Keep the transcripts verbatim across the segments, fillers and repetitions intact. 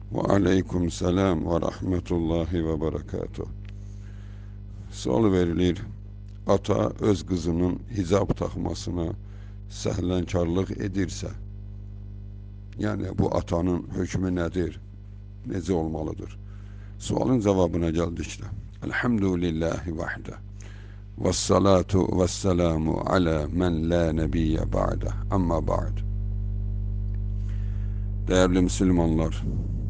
Ve aleyküm selam ve rahmetullahi ve berekatuh. Sual verilir, ata öz kızının hicab takmasına səhlənkarlıq edirsə, yəni bu atanın hökmü nədir, necə olmalıdır? Sualın cavabına gəldikdə, Elhamdülillahi vahdə və salatu və selamu alə mən la nebiyyə ba'də, amma ba'd. Değerli Müslümanlar,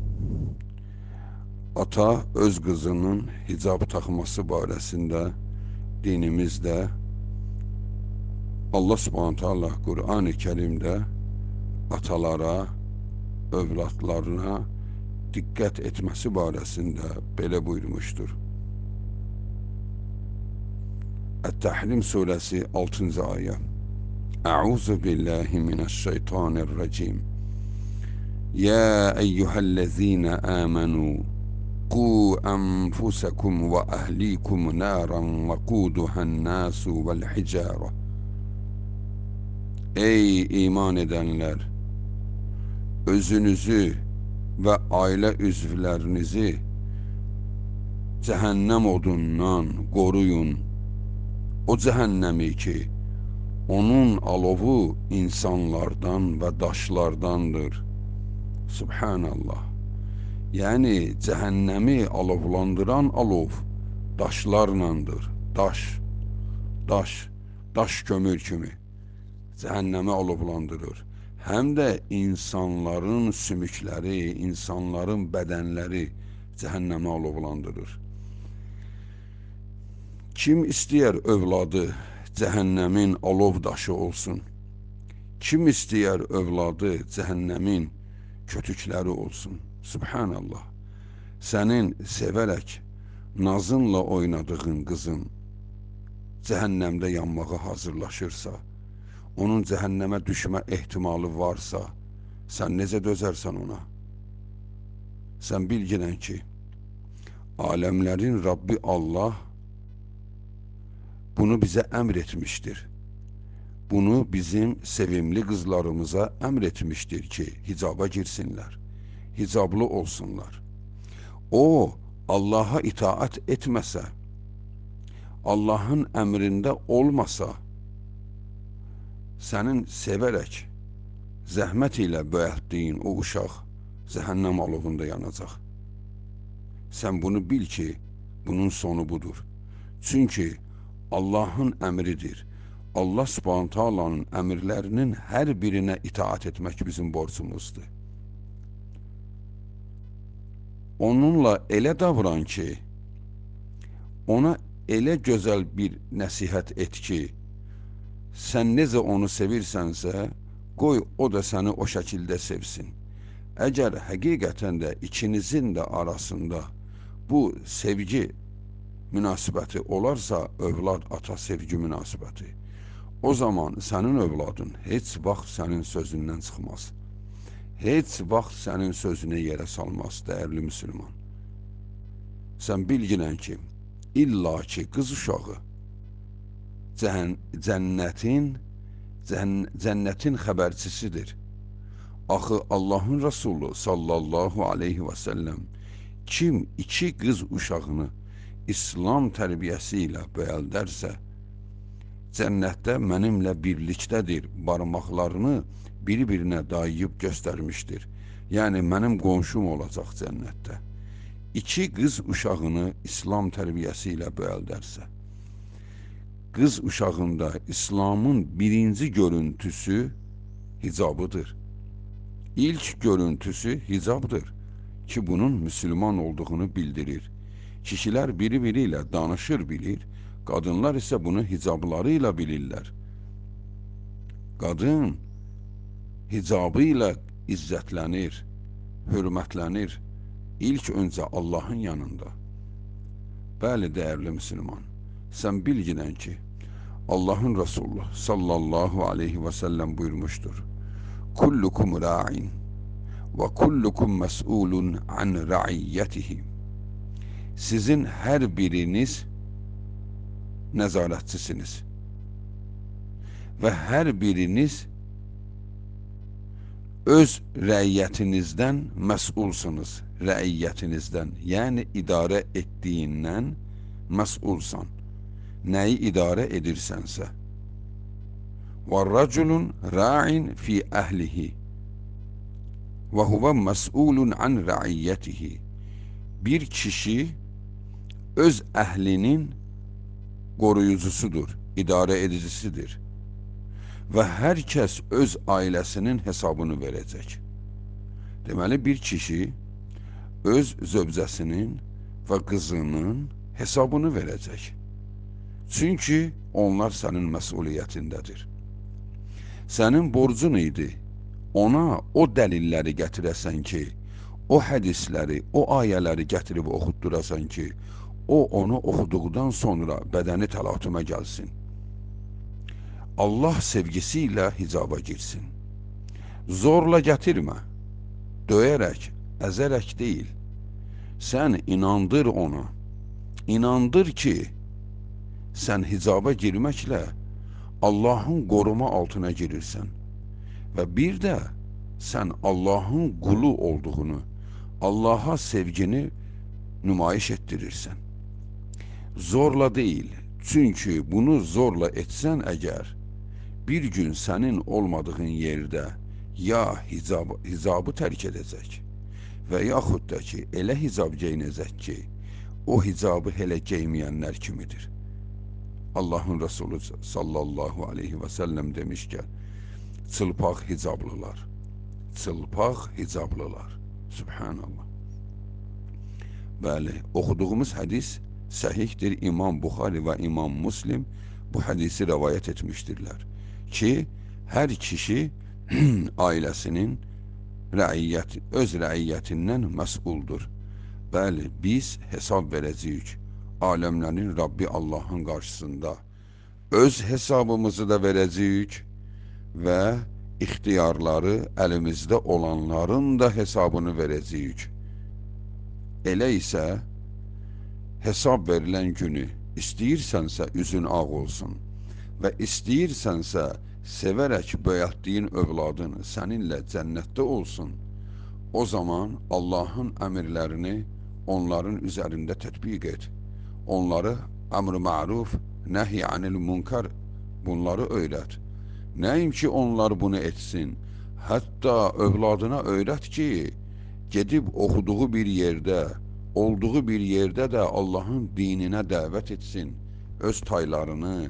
ata öz kızının hicab takması barəsində dinimizdə Allah Subhanahu Teala Kur'an-ı Kerim'de atalara, övladlarına dikkat etmesi barəsində belə buyurmuştur. Et-Tahrim suresi altıncı ayet. Euzu billahi mineşşeytanirracim. Ya eyyühellezine amenu قوا أنفسكم وأهليكم نارا وقودها الناس والحجارة. Ey iman edenler! Özünüzü ve aile üzvlərinizi cehennem odundan koruyun. O cehennemi ki, onun alovu insanlardan ve daşlardandır. Subhanallah. Yani cehennemi alovlandıran alov daşlarlandır. Daş, daş, daş kömür kimi cehennemi alovlandırır. Hem de insanların sümükleri, insanların bedenleri cehennemi alovlandırır. Kim istəyər övladı cehennemin alov daşı olsun? Kim istəyər övladı cehennemin kötükleri olsun? Subhanallah. Senin severek nazınla oynadığın kızın cehennemde yanmağa hazırlaşırsa, onun cehenneme düşme ihtimali varsa, sen necə dözərsən ona? Sen bilginən ki, alemlerin Rabbi Allah bunu bize emretmiştir. Bunu bizim sevimli kızlarımıza emretmiştir ki, hicaba girsinler. Hicablı olsunlar. O Allah'a itaat etmese, Allah'ın emrinde olmasa, senin severek zəhmət ilə böyətdiyin o uşaq cehennem alovunda yanacaq. Sen bunu bil ki, bunun sonu budur. Çünkü Allah'ın emridir. Allah Subhanahu Taala'nın emirlerinin her birine itaat etmek bizim borcumuzdur. Onunla elə davran ki, ona elə gözəl bir nəsihət et ki, sən necə onu sevirsənsə, qoy o da səni o şəkildə sevsin. Əgər həqiqətən də ikinizin də arasında bu sevgi münasibəti olarsa, övlad ata sevgi münasibəti, o zaman sənin övladın heç vaxt sənin sözündən çıxmaz. Heç vaxt sənin sözünə yerə salmaz, değerli Müslüman. Sen bilginən ki, illa ki qız uşağı cənnetin cənnetin xəbərçisidir. Axı Allahın Resulü sallallahu aleyhi ve sellem kim iki qız uşağını İslam tərbiyəsi ilə böyəldərsə, cənnətdə mənimlə birlikdədir barmaqlarını bir-birinə dayayıb göstermiştir. Yani benim qonşum olacaq cənnətdə. İki qız uşağını İslam tərbiyəsiyle böyəldərsə, qız uşağında İslamın birinci görüntüsü hicabıdır. İlk görüntüsü hicabdır ki bunun Müslüman olduğunu bildirir. Kişiler biri-biriyle danışır bilir, kadınlar ise bunu hicablarıyla bilirler. Kadın hicabıyla izzetlənir, hürmətlənir ilk önce Allah'ın yanında. Bəli, değerli Müslüman, sen bilginən ki, Allah'ın Resulü sallallahu aleyhi ve sellem buyurmuştur. Kullukum ra'in ve kullukum mes'ulun an ra'iyyetihi. Sizin her biriniz nezaretçisiniz ve her biriniz öz rəiyyətinizdən məsulsunuz. Rəiyyətinizdən, yəni idarə etdiyindən məsulsan. Nəyi idarə edirsənsə. وَالرَّجُلٌ رَاعٍ فِي أَهْلِهِ وَهُوَ مَسْئُولٌ عَنْ رَعِيَّتِهِ. Bir kişi öz əhlinin qoruyucusudur, idarə edicisidir. Və hər kəs öz ailəsinin hesabını verəcək. Deməli, bir kişi öz zövcəsinin və qızının hesabını verəcək. Çünki onlar sənin məsuliyyətindədir. Sənin borcun idi, ona o dəlilləri gətirəsən ki, o hədisləri, o ayələri gətirib oxutdurasan ki, o onu oxuduqdan sonra bədəni təlatümə gəlsin. Allah sevgisi ilə hicaba girsin. Zorla gətirmə, döyərək, əzərək deyil. Sən inandır ona, inandır ki, sən hicaba girməklə Allahın qoruma altına girirsən və bir də sən Allahın qulu olduğunu, Allaha sevgini nümayiş etdirirsən. Zorla deyil, çünki bunu zorla etsən əgər, bir gün sənin olmadığın yerdə ya hicab, hicabı tərk edəcək və yaxud da ki, elə hicab geyinəcək ki, o hicabı hələ geyməyənlər kimidir. Allahın Resulü sallallahu aleyhi ve sellem demiş ki, çılpaq hicablılar, çılpaq hicablılar. Subhanallah. Bəli, oxuduğumuz hədis səhihdir. İmam Buxari və İmam Muslim bu hədisi rəvayət etmişdirlər ki, hər kişi ailəsinin rəiyyət, öz rəiyyətindən məsuldur. Bəli, biz hesab verəcəyik. Aləmlərin Rabbi Allahın qarşısında öz hesabımızı da verəcəyik və ixtiyarları əlimizdə olanların da hesabını verəcəyik. Elə isə hesab verilən günü istəyirsənsə üzün ağ olsun və istəyirsənsə sevərək böyətdiyin övladın səninlə cənnətdə olsun, o zaman Allahın əmirlərini onların üzərində tətbiq et. Onları əmr-i ma'ruf, nəhy anil munkar, bunları öyrət. Nəyim ki, onlar bunu etsin, hətta övladına öyrət ki, gedib oxuduğu bir yerdə, olduğu bir yerdə də Allahın dininə dəvət etsin, öz taylarını,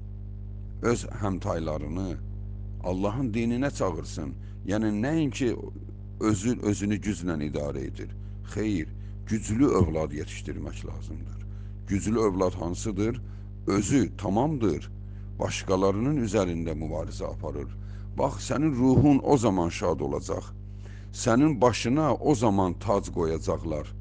öz həmtaylarını Allahın dininə çağırsın. Yəni, nəyin ki, özü, özünü güclə idarə edir. Xeyr, güclü övlad yetişdirmək lazımdır. Güclü övlad hansıdır? Özü tamamdır. Başqalarının üzərində mübarizə aparır. Bax, sənin ruhun o zaman şad olacaq. Sənin başına o zaman tac qoyacaqlar.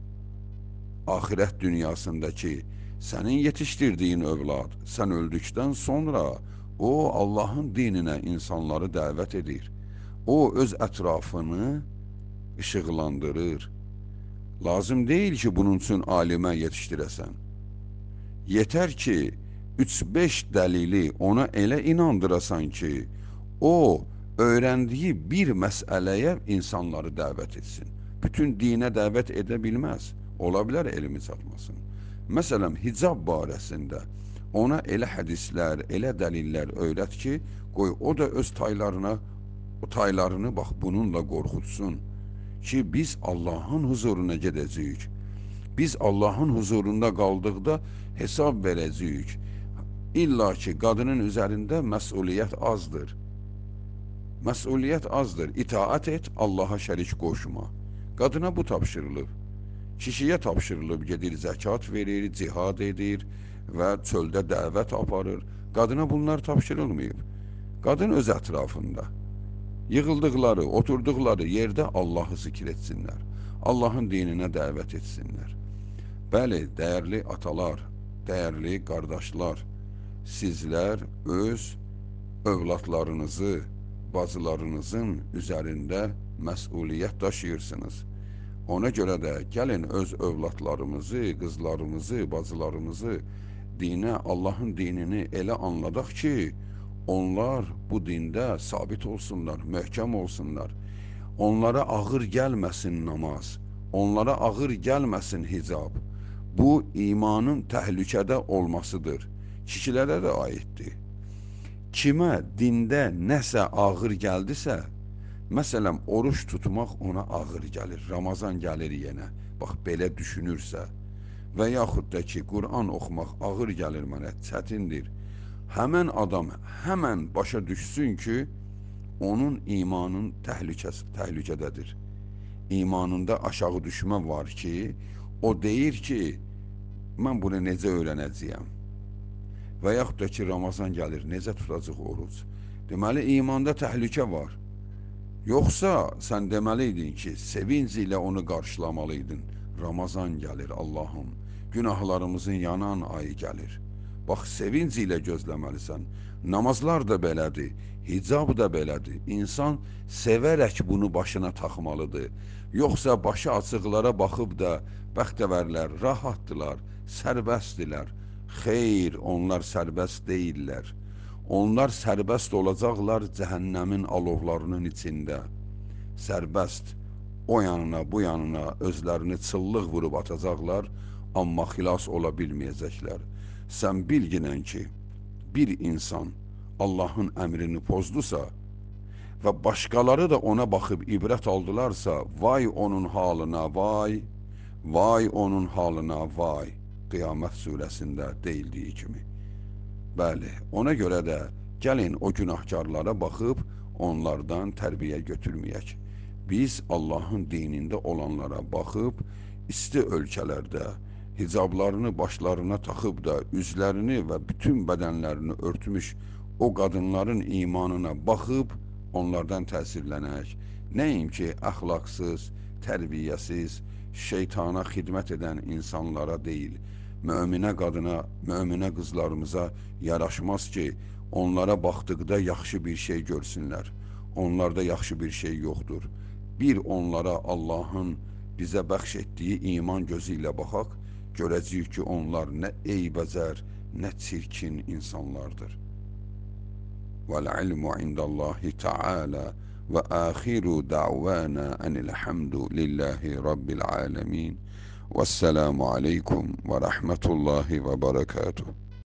Ahirət dünyasındakı sənin yetişdirdiyin övlad, sən öldükdən sonra o Allahın dininə insanları dəvət edir. O öz ətrafını işıqlandırır. Lazım deyil ki, bunun üçün alimə yetişdirəsən. Yetər ki, üç beş dəlili ona elə inandırasan ki, o, öyrəndiyi bir məsələyə insanları dəvət etsin. Bütün dinə dəvət edə bilməz. Ola bilər elmi çatmasın. Məsələn, hicab barəsində ona elə hədislər, elə dəlillər öyrət ki, qoy o da öz taylarına, o taylarını bax bununla qorxutsun ki, biz Allahın huzuruna gedəcəyik. Biz Allahın huzurunda qaldıqda hesab verəcəyik. İlla ki, qadının üzərində məsuliyyət azdır. Məsuliyyət azdır. İtaat et, Allaha şərik qoşma. Qadına bu tapşırılıb. Kişiyə tapşırılıb, gedir, zəkat verir, cihad edir və çöldə dəvət aparır. Qadına bunlar tapşırılmayıb. Qadın öz ətrafında. Yığıldıqları, oturduqları yerdə Allahı zikr etsinlər. Allahın dininə dəvət etsinlər. Bəli, dəyərli atalar, dəyərli qardaşlar, sizlər öz övladlarınızı, bacılarınızın üzərində məsuliyyət daşıyırsınız. Ona görə də gəlin öz övladlarımızı, qızlarımızı, bacılarımızı dinə, Allahın dinini elə anladaq ki, Onlar bu dində sabit olsunlar, möhkəm olsunlar. Onlara ağır gəlməsin namaz, onlara ağır gəlməsin hicab. Bu imanın təhlükədə olmasıdır. Kişilərə də aiddir. Kimə dində nəsə ağır gəldisə, məsələn, oruç tutmaq ona ağır gəlir, Ramazan gəlir yenə, bax belə düşünürsə və yaxud da ki, Qur'an oxumaq ağır gəlir mənə, çətindir. Həmən adam həmən başa düşsün ki, onun imanın təhlükəsi, təhlükədədir. İmanında aşağı düşmə var ki, o deyir ki, mən bunu necə öyrənəcəyəm? Və yaxud da ki, Ramazan gəlir, necə tutacaq oruc? Deməli, imanda təhlükə var. Yoxsa sən deməliydin ki, sevinc ilə onu qarşılamalıydın. Ramazan gəlir, Allahım, günahlarımızın yanan ayı gəlir. Bax, sevinc ilə gözləməlisən. Namazlar da belədir, hicab da belədir. İnsan sevərək bunu başına taxmalıdır. Yoxsa başı açıqlara baxıb da, bəxtəvərlər, rahatdılar, sərbəstdilər. Xeyr, onlar sərbəst deyirlər. Onlar sərbəst olacaqlar cəhənnəmin alovlarının içində. Sərbəst o yanına, bu yanına özlərini çıllıq vurub atacaqlar, amma xilas ola bilməyəcəklər. Sən bilginən ki, bir insan Allahın əmrini pozdusa və başqaları da ona baxıb ibrət aldılarsa, vay onun halına, vay, vay onun halına, vay. Qiyamət surəsində deyildiyi kimi. Bəli, ona görə də gəlin o günahkarlara baxıb onlardan tərbiyə götürməyək. Biz Allahın dinində olanlara baxıb isti ölkələrdə hicablarını başlarına taxıb da üzlərini və bütün bədənlərini örtmüş o qadınların imanına baxıb onlardan təsirlənək. Nəinki əxlaqsız, tərbiyəsiz, şeytana xidmət edən insanlara deyil, möminə qadına, möminə qızlarımıza yaraşmaz ki, onlara baxdıqda yaxşı bir şey görsünlər. Onlarda yaxşı bir şey yoxdur. Bir onlara Allahın bizə bəxş etdiyi iman gözü ilə baxaq, görəcəyik ki, onlar nə eybəcər, nə çirkin insanlardır. Vəl-ilmu indallahi ta'ala və axiru da'vana enilhamdu lillahi rabbil alemin. Vesselamu aleykum ve rahmetullahi ve berekatuhu.